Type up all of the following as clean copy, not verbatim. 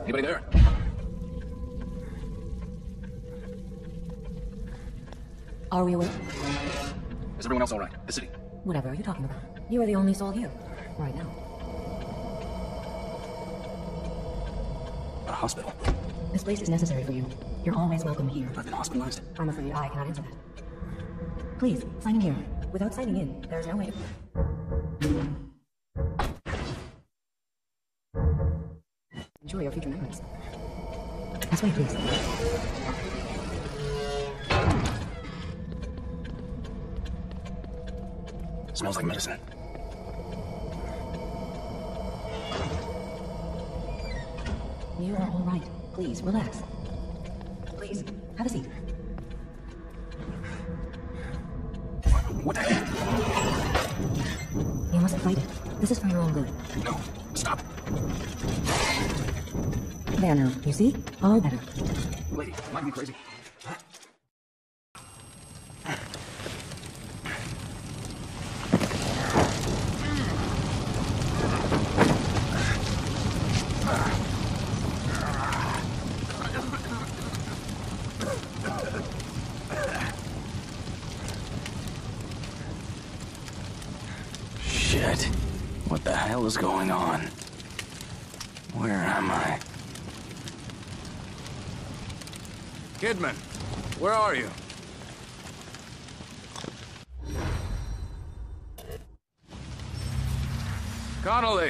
Anybody there? Are we awake? Is everyone else all right? The city? Whatever are you talking about? You are the only soul here. Right now. A hospital. This place is necessary for you. You're always welcome here. I've been hospitalized. I'm afraid I cannot answer that. Please, sign in here. Without signing in, there's no way. Enjoy your future memories. This way, please. Smells like medicine. You are all right. Please, relax. Please, have a seat. What the heck? You mustn't fight it. This is for your own good. No. Stop. There now, you see? All better. Lady, am I going crazy? Shit. What the hell is going on? Where am I? Kidman, where are you? Connolly!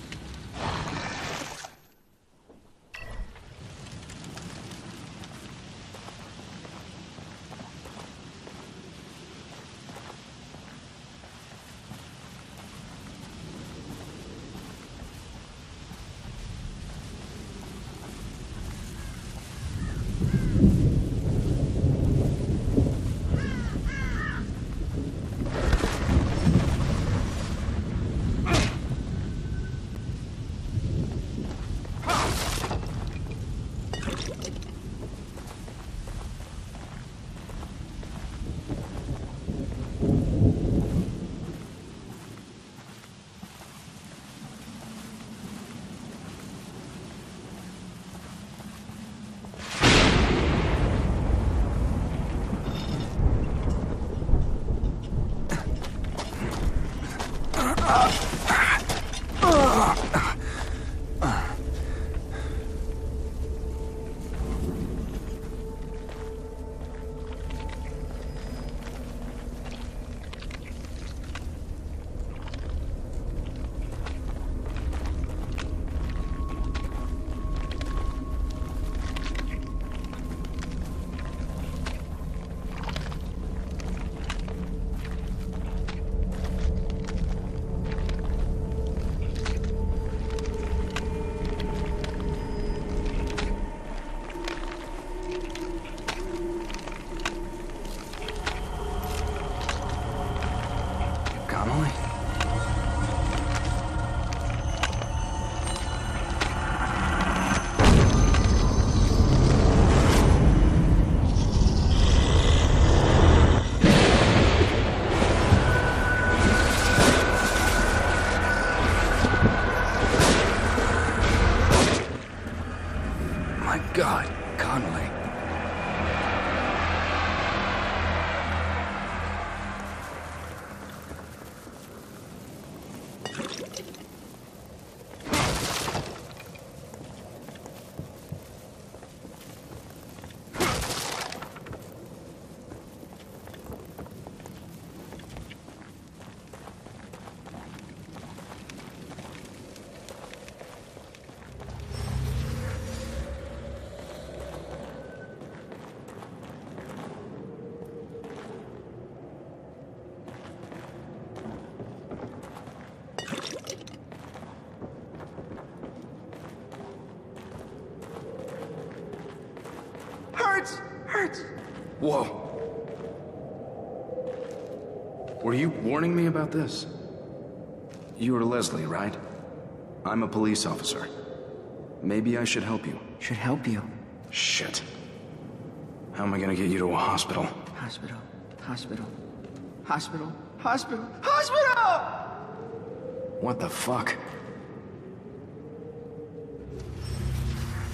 God, Connolly. Hurts! Whoa. Were you warning me about this? You are Leslie, right? I'm a police officer. Maybe I should help you. Should help you. Shit. How am I gonna get you to a hospital? Hospital. What the fuck?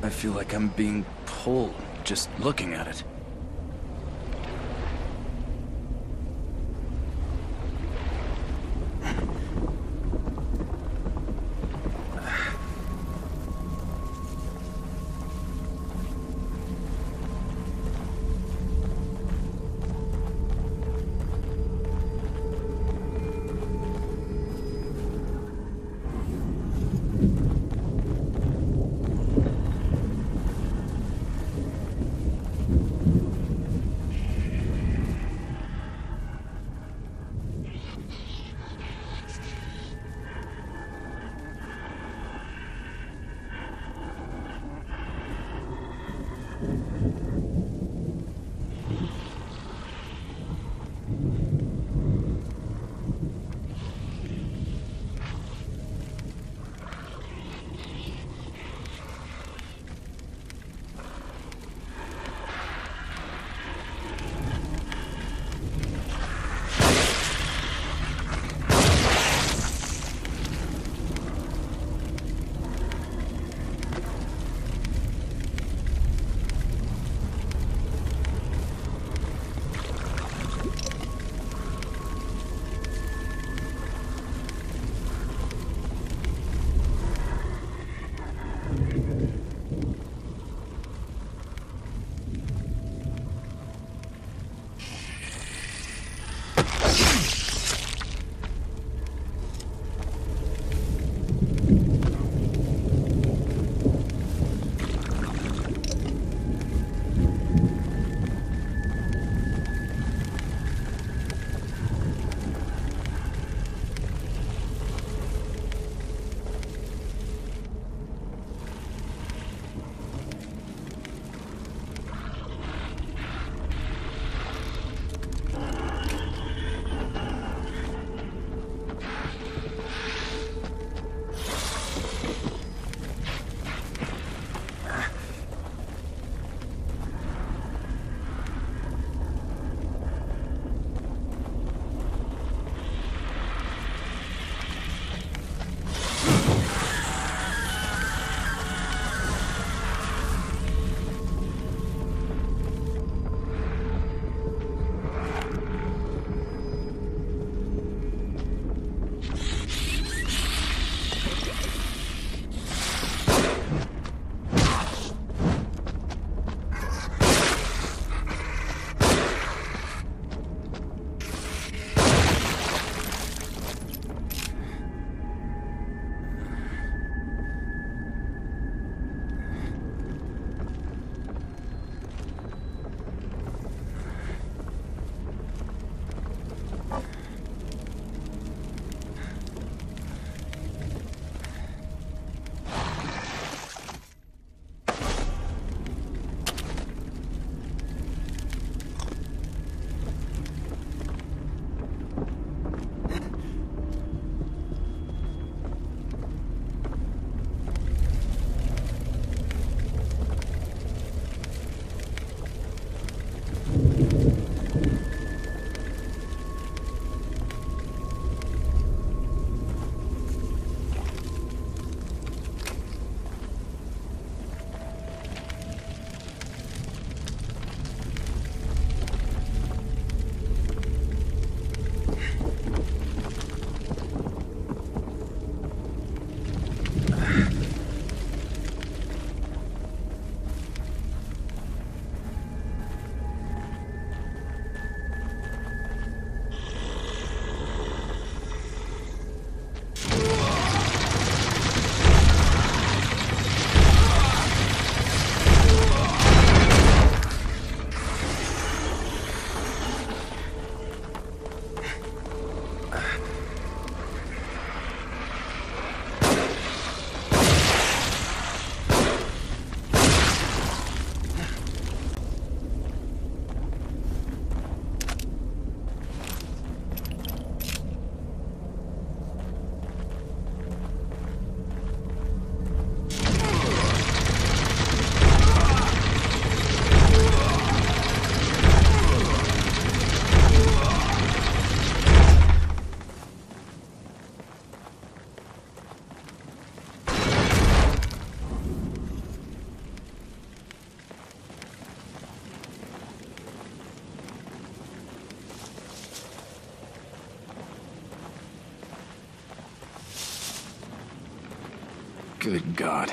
I feel like I'm being pulled just looking at it. Good God.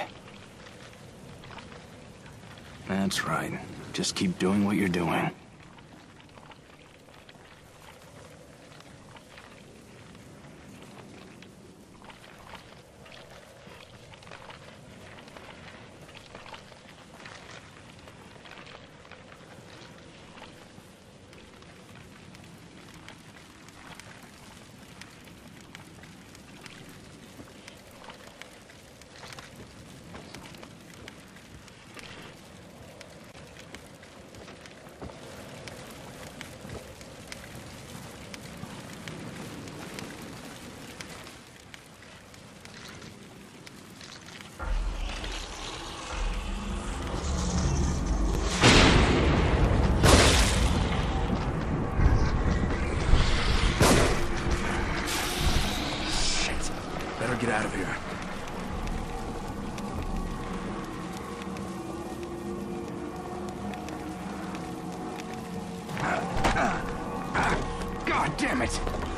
That's right. Just keep doing what you're doing. Better get out of here. God damn it!